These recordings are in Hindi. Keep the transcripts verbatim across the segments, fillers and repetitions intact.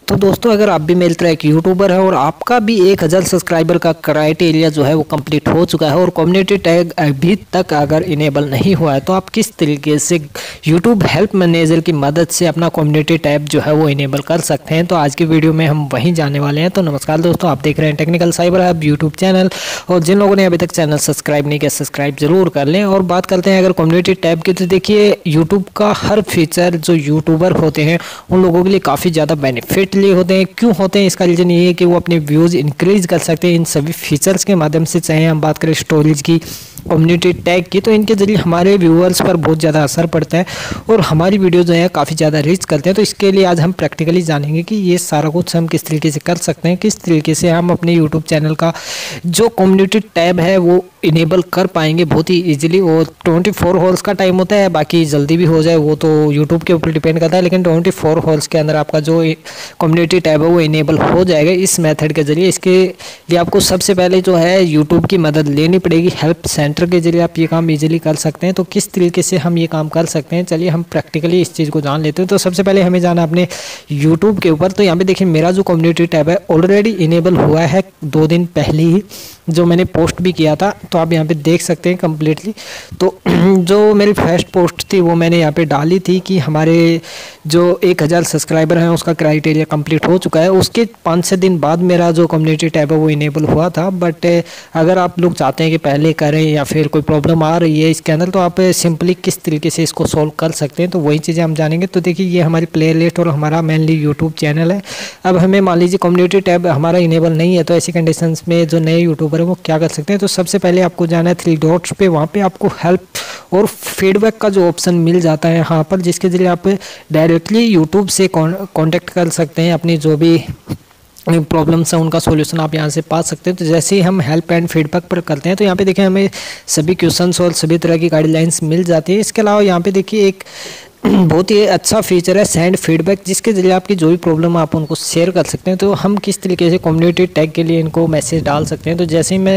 तो दोस्तों, अगर आप भी मेरी तरह एक यूट्यूबर है और आपका भी एक हज़ार सब्सक्राइबर का क्राइटेरिया जो है वो कंप्लीट हो चुका है और कम्युनिटी टैग अभी तक अगर इनेबल नहीं हुआ है, तो आप किस तरीके से यूट्यूब हेल्प मैनेजर की मदद से अपना कम्युनिटी टैब जो है वो इनेबल कर सकते हैं। तो आज की वीडियो में हम वहीं जाने वाले हैं। तो नमस्कार दोस्तों, आप देख रहे हैं Technical Cyber Hub YouTube channel, और जिन लोगों ने अभी तक चैनल सब्सक्राइब नहीं किया, सब्सक्राइब जरूर कर लें। और बात करते हैं अगर कम्युनिटी टैब की, तो देखिए यूट्यूब का हर फीचर जो यूट्यूबर होते हैं उन लोगों के लिए काफ़ी ज़्यादा बेनिफिट लिए होते हैं। क्यों होते हैं? इसका रीज़न ये है कि वो अपने व्यूज़ इंक्रीज कर सकते हैं इन सभी फीचर्स के माध्यम से। चाहे हम बात करें स्टोरेज की, कम्युनिटी टैग की, तो इनके ज़रिए हमारे व्यूअर्स पर बहुत ज़्यादा असर पड़ता है और हमारी वीडियो जो है काफ़ी ज़्यादा रीच करते हैं। तो इसके लिए आज हम प्रैक्टिकली जानेंगे कि ये सारा कुछ हम किस तरीके से कर सकते हैं, किस तरीके से हम अपने यूट्यूब चैनल का जो कम्युनिटी टैब है वो इनेबल कर पाएंगे बहुत ही ईजिली। और ट्वेंटी फोर हॉर्स का टाइम होता है, बाकी जल्दी भी हो जाए वो तो यूट्यूब के ऊपर डिपेंड करता है, लेकिन ट्वेंटी फोर हॉर्स के अंदर आपका जो कम्युनिटी टैब है वो इनेबल हो जाएगा इस मेथड के जरिए। इसके लिए आपको सबसे पहले जो है यूट्यूब की मदद लेनी पड़ेगी। हेल्प सेंटर के जरिए आप ये काम इजीली कर सकते हैं। तो किस तरीके से हम ये काम कर सकते हैं, चलिए हम प्रैक्टिकली इस चीज़ को जान लेते हैं। तो सबसे पहले हमें जाना अपने यूट्यूब के ऊपर। तो यहाँ पे देखिए मेरा जो कम्युनिटी टैब है ऑलरेडी इनेबल हुआ है दो दिन पहले ही, जो मैंने पोस्ट भी किया था। तो आप यहाँ पे देख सकते हैं कम्प्लीटली। तो जो मेरी फर्स्ट पोस्ट थी वो मैंने यहाँ पे डाली थी कि हमारे जो एक हज़ार सब्सक्राइबर हैं उसका क्राइटेरिया कंप्लीट हो चुका है। उसके पाँच छः दिन बाद मेरा जो कम्युनिटी टैब है वो इनेबल हुआ था। बट अगर आप लोग चाहते हैं कि पहले करें या फिर कोई प्रॉब्लम आ रही है इसके अंदर, तो आप सिंपली किस तरीके से इसको सॉल्व कर सकते हैं, तो वही चीज़ें हम जानेंगे। तो देखिए ये हमारी प्ले लिस्ट और हमारा मेनली यूट्यूब चैनल है। अब हमें मान लीजिए कम्युनिटी टैब हमारा इनेबल नहीं है, तो ऐसी कंडीशंस में जो नए यूट्यूबर है वो क्या कर सकते हैं। तो सबसे पहले आपको जाना है थ्री डॉट्स पे, वहाँ पे आपको हेल्प और फीडबैक का जो ऑप्शन मिल जाता है यहाँ पर, जिसके जरिए आप डायरेक्टली यूट्यूब से कांटेक्ट कर सकते हैं। अपनी जो भी प्रॉब्लम्स हैं उनका सॉल्यूशन आप यहाँ से पा सकते हैं। तो जैसे ही हम हेल्प एंड फीडबैक पर करते हैं तो यहाँ पे देखिए हमें सभी क्वेश्चंस और सभी तरह की गाइडलाइंस मिल जाती है। इसके अलावा यहाँ पे देखिए एक बहुत ही अच्छा फीचर है सेंड फीडबैक, जिसके जरिए आपकी जो भी प्रॉब्लम है आप उनको शेयर कर सकते हैं। तो हम किस तरीके से कम्युनिटी टैग के लिए इनको मैसेज डाल सकते हैं। तो जैसे ही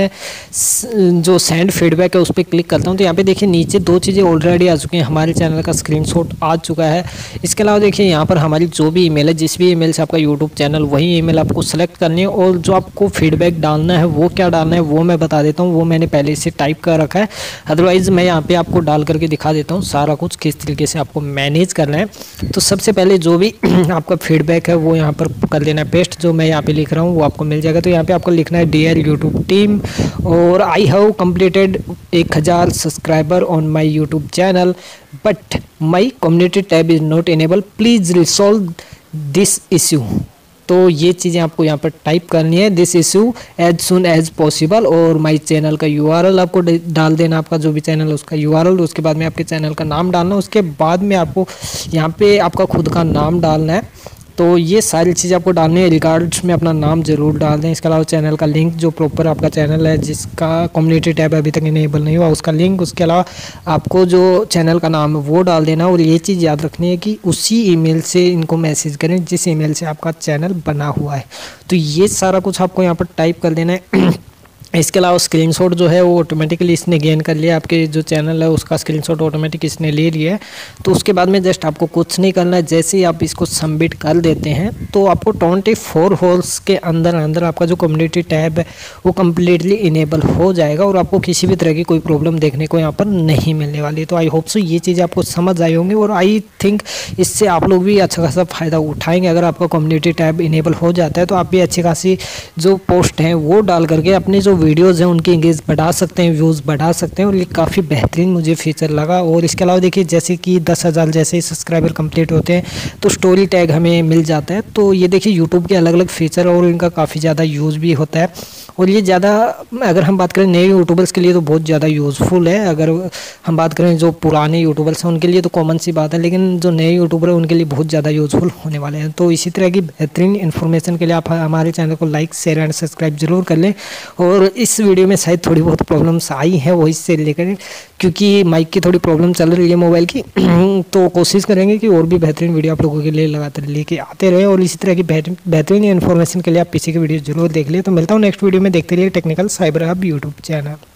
मैं जो सेंड फीडबैक है उस पर क्लिक करता हूं, तो यहाँ पे देखिए नीचे दो चीज़ें ऑलरेडी आ चुकी हैं। हमारे चैनल का स्क्रीनशॉट आ चुका है। इसके अलावा देखिए यहाँ पर हमारी जो भी ईमेल है, जिस भी ईमेल से आपका यूट्यूब चैनल, वही ईमेल आपको सेलेक्ट करनी है। और जो आपको फीडबैक डालना है वो क्या डालना है वो मैं बता देता हूँ, वो मैंने पहले से टाइप कर रखा है। अदरवाइज़ मैं यहाँ पर आपको डाल करके दिखा देता हूँ सारा कुछ किस तरीके से आपको मैनेज करना है। तो सबसे पहले जो भी आपका फीडबैक है वो यहाँ पर कर लेना है पेस्ट। जो मैं यहाँ पे लिख रहा हूँ वो आपको मिल जाएगा। तो यहाँ पे आपको लिखना है डियर यूट्यूब टीम, और आई हैव कंप्लीटेड एक हज़ार subscriber on my YouTube channel but my community tab is not enable, please resolve this issue. तो ये चीज़ें आपको यहाँ पर टाइप करनी है, this issue as soon as possible. और माय चैनल का यूआरएल आपको डाल देना, आपका जो भी चैनल है उसका यूआरएल। उसके बाद में आपके चैनल का नाम डालना। उसके बाद में आपको यहाँ पे आपका खुद का नाम डालना है। तो ये सारी चीज़ आपको डालनी है। रिगार्ड्स में अपना नाम जरूर डाल दें। इसके अलावा चैनल का लिंक, जो प्रॉपर आपका चैनल है जिसका कम्युनिटी टैब अभी तक इनेबल नहीं हुआ उसका लिंक। उसके अलावा आपको जो चैनल का नाम है वो डाल देना। और ये चीज़ याद रखनी है कि उसी ईमेल से इनको मैसेज करें जिस ईमेल से आपका चैनल बना हुआ है। तो ये सारा कुछ आपको यहाँ पर टाइप कर देना है। इसके अलावा स्क्रीनशॉट जो है वो ऑटोमेटिकली इसने गेन कर लिया। आपके जो चैनल है उसका स्क्रीनशॉट ऑटोमेटिक इसने ले लिया है। तो उसके बाद में जस्ट आपको कुछ नहीं करना है। जैसे ही आप इसको सबमिट कर देते हैं तो आपको ट्वेंटी फोर हॉर्स के अंदर अंदर आपका जो कम्युनिटी टैब है वो कम्प्लीटली इनेबल हो जाएगा और आपको किसी भी तरह की कोई प्रॉब्लम देखने को यहाँ पर नहीं मिलने वाली। तो आई होप सो ये चीज़ आपको समझ आई होंगी और आई थिंक इससे आप लोग भी अच्छा खासा फ़ायदा उठाएंगे। अगर आपका कम्युनिटी टैब इनेबल हो जाता है तो आप भी अच्छी खासी जो पोस्ट हैं वो डाल करके अपने जो वीडियोज़ हैं उनकी इंगेज बढ़ा सकते हैं, व्यूज़ बढ़ा सकते हैं। और ये काफ़ी बेहतरीन मुझे फीचर लगा। और इसके अलावा देखिए जैसे कि दस हज़ार जैसे ही सब्सक्राइबर कंप्लीट होते हैं तो स्टोरी टैग हमें मिल जाता है। तो ये देखिए यूट्यूब के अलग अलग फीचर और इनका काफ़ी ज़्यादा यूज़ भी होता है। और ये ज़्यादा अगर हम बात करें नए यूट्यूबर्स के लिए तो बहुत ज़्यादा यूज़फुल है। अगर हम बात करें जो पुराने यूट्यूबर्स हैं उनके लिए तो कॉमन सी बात है, लेकिन जो नए यूट्यूबर हैं उनके लिए बहुत ज़्यादा यूज़फुल होने वाले हैं। तो इसी तरह की बेहतरीन इन्फॉर्मेशन के लिए आप हमारे चैनल को लाइक शेयर एंड सब्सक्राइब जरूर कर लें। और इस वीडियो में शायद थोड़ी बहुत प्रॉब्लम्स आई हैं वही से लेकर, क्योंकि माइक की थोड़ी प्रॉब्लम चल रही है मोबाइल की। तो कोशिश करेंगे कि और भी बेहतरीन वीडियो आप लोगों के लिए लगातार लेके आते रहे। और इसी तरह की बेहतरीन इन्फॉर्मेशन के लिए आप पीछे की वीडियो जरूर देख लें। तो मिलता हूँ नेक्स्ट वीडियो में। देखते रहिए Technical Cyber Hub YouTube channel.